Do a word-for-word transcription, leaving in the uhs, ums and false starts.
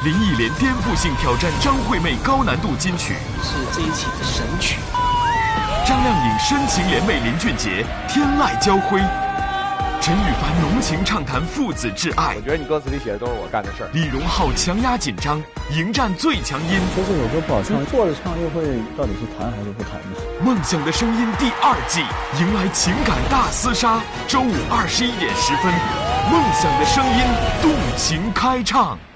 林忆莲颠覆性挑战张惠妹高难度金曲， 是这一期的神曲。 张靓颖深情怜美林俊杰，天籁交辉。陈羽凡浓情畅谈父子挚爱。 我觉得你歌词里写的都是我干的事儿。 李荣浩强压紧张，迎战最强音。 说这首歌不好唱，坐着唱又会到底是弹还是不弹呢？ 梦想的声音第二季迎来情感大厮杀，周五二十一点十分，梦想的声音动情开唱。